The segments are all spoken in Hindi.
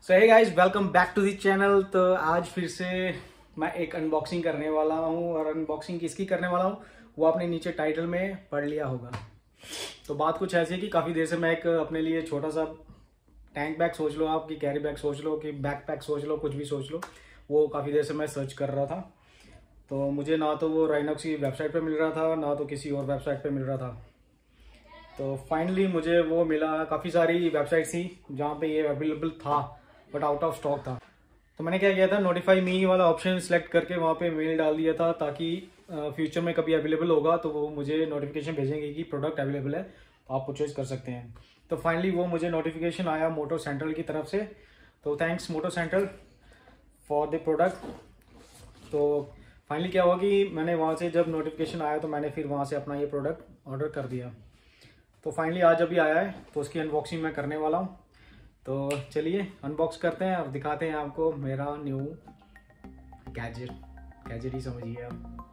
So hey guys, welcome back to the channel. तो आज फिर से मैं एक अनबॉक्सिंग करने वाला हूँ और अनबॉक्सिंग किसकी करने वाला हूँ वो आपने नीचे टाइटल में पढ़ लिया होगा। तो बात कुछ ऐसी है कि काफ़ी देर से मैं एक अपने लिए छोटा सा टैंक बैग सोच लो, आप की कैरी बैग सोच लो, कि बैक पैक सोच लो, कुछ भी सोच लो, वो काफ़ी देर से मैं सर्च कर रहा था। तो मुझे ना तो वो राइनॉक्स की वेबसाइट पर मिल रहा था, ना तो किसी और वेबसाइट पर मिल रहा था। तो फाइनली मुझे वो मिला। काफ़ी सारी वेबसाइट थी जहाँ पे ये अवेलेबल था बट आउट ऑफ स्टॉक था। तो मैंने क्या किया था, नोटिफाई मी वाला ऑप्शन सेलेक्ट करके वहाँ पे मेल डाल दिया था ताकि फ्यूचर में कभी अवेलेबल होगा तो वो मुझे नोटिफिकेशन भेजेंगे कि प्रोडक्ट अवेलेबल है, तो आप परचेज कर सकते हैं। तो फाइनली वो मुझे नोटिफिकेशन आया मोटो सेंट्रल की तरफ से। तो thanks Moto Central for the product. तो फाइनली क्या हुआ कि मैंने वहाँ से जब नोटिफिकेशन आया तो मैंने फिर वहाँ से अपना ये प्रोडक्ट ऑर्डर कर दिया। तो फाइनली आज अभी आया है तो उसकी अनबॉक्सिंग मैं करने वाला हूँ। तो चलिए अनबॉक्स करते हैं और दिखाते हैं आपको मेरा न्यू गैजेट ही समझिए आप।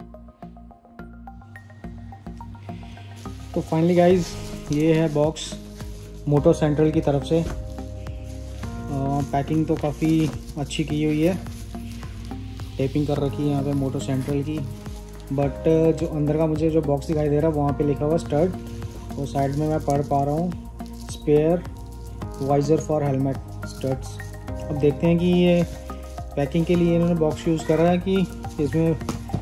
तो फाइनली गाइज ये है बॉक्स मोटो सेंट्रल की तरफ से। पैकिंग तो काफ़ी अच्छी की हुई है, टेपिंग कर रखी है यहाँ पे मोटो सेंट्रल की। बट जो अंदर का मुझे जो बॉक्स दिखाई दे रहा है वहाँ पे लिखा हुआ स्टड, और साइड में मैं पढ़ पा रहा हूँ spare visor for helmet studs. अब देखते हैं कि ये पैकिंग के लिए इन्होंने बॉक्स यूज़ कर रहा है कि इसमें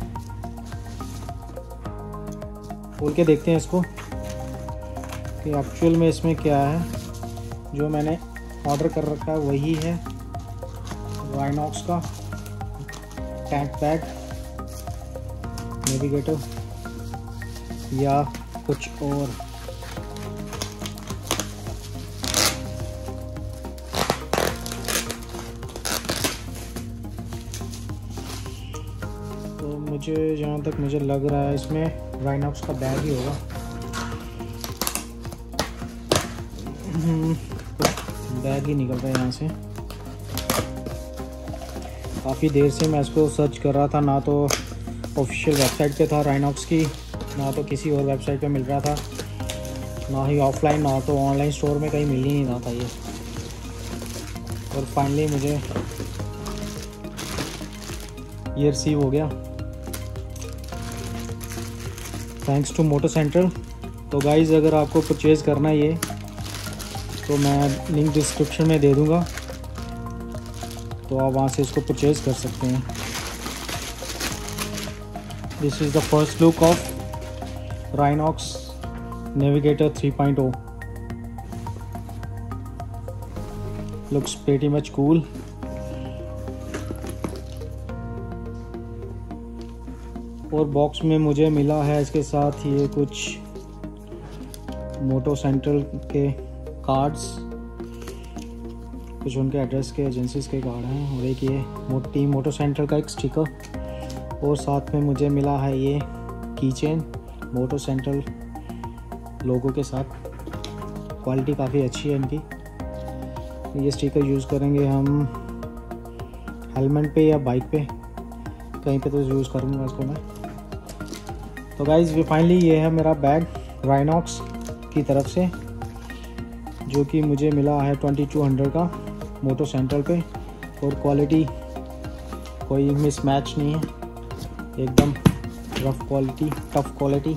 खोल के देखते हैं इसको कि एक्चुअल में इसमें क्या है। जो मैंने ऑर्डर कर रखा है वही है, राइनॉक्स का टैंक बैग नेविगेटर या कुछ और। तो मुझे जहाँ तक मुझे लग रहा है इसमें राइनॉक्स का बैग ही होगा। बैग ही निकल रहा है यहाँ से। काफ़ी देर से मैं इसको सर्च कर रहा था, ना तो ऑफिशियल वेबसाइट पे था राइनॉक्स की, ना तो किसी और वेबसाइट पे मिल रहा था, ना ही ऑफलाइन, ना तो ऑनलाइन स्टोर में कहीं मिल ही नहीं रहा था ये। और फाइनली मुझे ये रिसीव हो गया थैंक्स टू मोटो सेंट्रल। तो गाइज़ अगर आपको परचेज़ करना है ये तो मैं लिंक डिस्क्रिप्शन में दे दूँगा, तो आप वहाँ से इसको परचेज़ कर सकते हैं। This is the first look of Rynox navigator 3.0। Looks pretty much cool. और बॉक्स में मुझे मिला है इसके साथ ये कुछ मोटो सेंट्रल के कार्ड्स, कुछ उनके एड्रेस के एजेंसीज के कार्ड हैं, और एक ये मोटो सेंट्रल का एक स्टिकर। और साथ में मुझे मिला है ये कीचेन मोटो सेंट्रल लोगो के साथ। क्वालिटी काफ़ी अच्छी है इनकी। ये स्टिकर यूज़ करेंगे हम हेलमेट पे या बाइक पे, कहीं पे तो यूज़ करूँगा इसको मैं। तो गाइज़ ये फाइनली ये है मेरा बैग राइनॉक्स की तरफ से, जो कि मुझे मिला है 2200 का मोटो सेंट्रल पे। और क्वालिटी कोई मिसमैच नहीं है, एकदम रफ क्वालिटी, टफ क्वालिटी।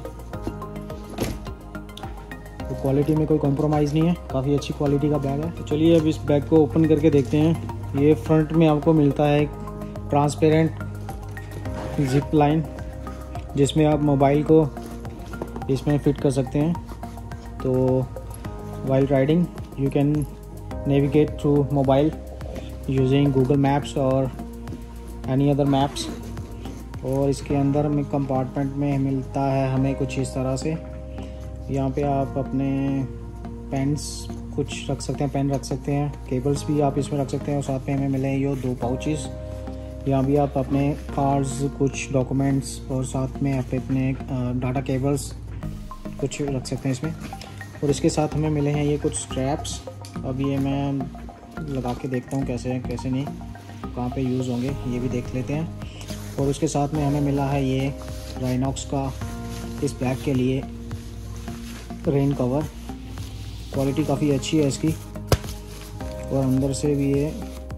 तो क्वालिटी में कोई कॉम्प्रोमाइज़ नहीं है, काफ़ी अच्छी क्वालिटी का बैग है। तो चलिए अब इस बैग को ओपन करके देखते हैं। ये फ्रंट में आपको मिलता है एक ट्रांसपेरेंट जिप लाइन, जिसमें आप मोबाइल को इसमें फिट कर सकते हैं। तो while riding you can navigate through mobile using Google maps और एनी अदर मैप्स। और इसके अंदर में कंपार्टमेंट में मिलता है हमें कुछ इस तरह से। यहाँ पे आप अपने पेन्स कुछ रख सकते हैं, पेन रख सकते हैं, केबल्स भी आप इसमें रख सकते हैं। और साथ में हमें मिले ये 2 पाउचेस। यहाँ भी आप अपने कार्ड्स, कुछ डॉक्यूमेंट्स और साथ में आप अपने डाटा केबल्स कुछ रख सकते हैं इसमें। और इसके साथ हमें मिले हैं ये कुछ स्ट्रैप्स। अब ये मैं लगा के देखता हूँ कैसे हैं कैसे नहीं, कहाँ पे यूज़ होंगे ये भी देख लेते हैं। और उसके साथ में हमें मिला है ये राइनॉक्स का इस बैग के लिए रेन कवर। क्वालिटी काफ़ी अच्छी है इसकी, और अंदर से भी ये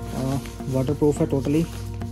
वाटर प्रूफ है टोटली।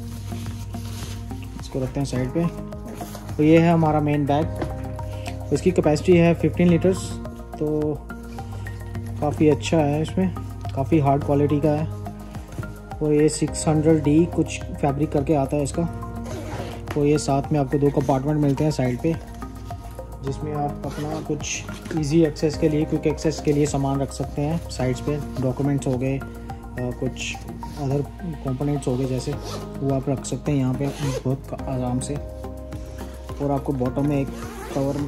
इसको रखते हैं साइड पे। तो ये है हमारा मेन बैग। इसकी कैपेसिटी है 15 लीटर्स, तो काफ़ी अच्छा है। इसमें काफ़ी हार्ड क्वालिटी का है। और ये 600D कुछ फैब्रिक करके आता है इसका। तो ये साथ में आपको 2 कंपार्टमेंट मिलते हैं साइड पे, जिसमें आप अपना कुछ इजी एक्सेस के लिए, क्विक एक्सेस के लिए सामान रख सकते हैं साइड्स पे। डॉक्यूमेंट्स हो गए, कुछ अदर कंपोनेंट्स हो गए जैसे, वो आप रख सकते हैं यहाँ पे बहुत आराम से। और आपको बॉटम में एक कवर,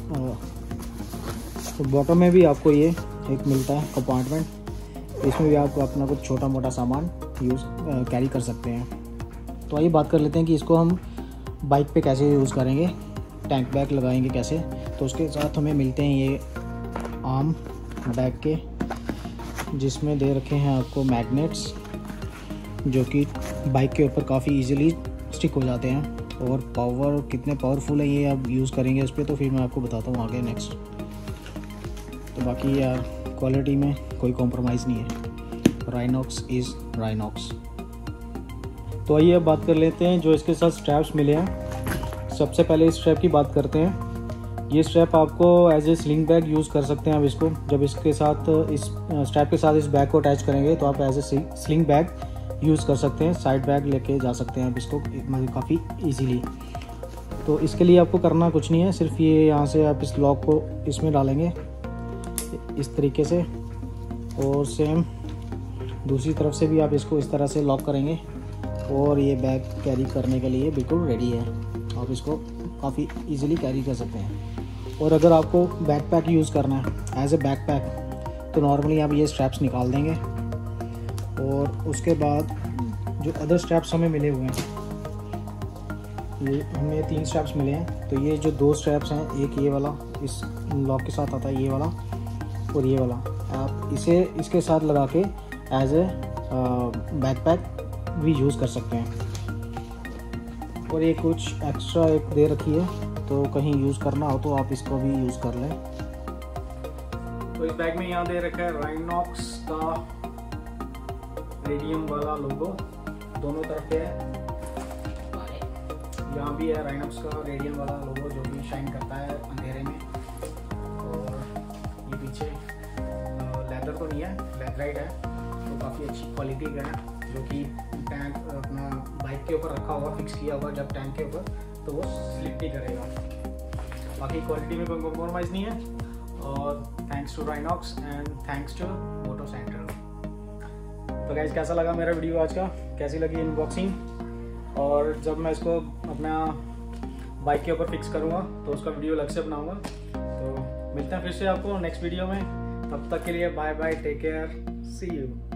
तो बॉटम में भी आपको ये एक मिलता है कंपार्टमेंट। इसमें भी आप अपना कुछ छोटा मोटा सामान कैरी कर सकते हैं। तो आइए बात कर लेते हैं कि इसको हम बाइक पे कैसे यूज़ करेंगे, टैंक बैग लगाएंगे कैसे। तो उसके साथ हमें मिलते हैं ये आर्म बैग के, जिसमें दे रखे हैं आपको मैग्नेट्स, जो कि बाइक के ऊपर काफ़ी इजीली स्टिक हो जाते हैं। और पावर कितने पावरफुल है ये आप यूज़ करेंगे इस पर, तो फिर मैं आपको बताता हूँ आगे नेक्स्ट। तो बाकी यार क्वालिटी में कोई कॉम्प्रोमाइज़ नहीं है। Rynox is Rynox. तो आइए अब बात कर लेते हैं जो इसके साथ स्ट्रैप्स मिले हैं। सबसे पहले इस स्ट्रैप की बात करते हैं। ये स्ट्रैप आपको as a sling bag use कर सकते हैं। अब इसको जब इसके साथ इस स्ट्रैप के साथ इस बैग को अटैच करेंगे तो आप as a sling bag use कर सकते हैं। साइड बैग लेके जा सकते हैं आप इसको मतलब काफ़ी इजीली। तो इसके लिए आपको करना कुछ नहीं है, सिर्फ ये यहाँ से आप इस लॉक को इसमें डालेंगे इस तरीके से, और सेम दूसरी तरफ से भी आप इसको इस तरह से लॉक करेंगे और ये बैग कैरी करने के लिए बिल्कुल रेडी है। आप इसको काफ़ी इजीली कैरी कर सकते हैं। और अगर आपको बैकपैक यूज़ करना है एज ए बैकपैक, तो नॉर्मली आप ये स्ट्रैप्स निकाल देंगे। और उसके बाद जो अदर स्ट्रैप्स हमें मिले हुए हैं, ये हमें 3 स्ट्रैप्स मिले हैं। तो ये जो 2 स्ट्रैप्स हैं, एक ये वाला इस लॉक के साथ आता है, ये वाला, और ये वाला, आप इसे इसके साथ लगा के एज ए बैकपैक भी यूज़ कर सकते हैं। और ये कुछ एक्स्ट्रा एक दे रखी है, तो कहीं यूज़ करना हो तो आप इसको भी यूज़ कर लें। तो इस बैग में यहाँ दे रखा है राइनॉक्स का रेडियम वाला लोगो, दोनों तरफ पे है। यहाँ भी है राइनॉक्स का रेडियम वाला लोगो, जो भी शाइन करता है अंधेरे में। और ये पीछे लेदर तो नहीं है, लेदराइट है, तो काफ़ी अच्छी क्वालिटी का है, जो कि टैंक अपना बाइक के ऊपर रखा होगा, फिक्स किया होगा जब टैंक के ऊपर, तो वो स्लिप नहीं करेगा। बाकी क्वालिटी में कोई कॉम्प्रोमाइज़ नहीं है। और thanks to Rhinox and thanks to Moto centre. तो गाइस, कैसा लगा मेरा वीडियो आज का, कैसी लगी अनबॉक्सिंग? और जब मैं इसको अपना बाइक के ऊपर फिक्स करूँगा तो उसका वीडियो अलग से बनाऊँगा। तो मिलते हैं फिर से आपको नेक्स्ट वीडियो में। तब तक के लिए bye bye, take care, see you.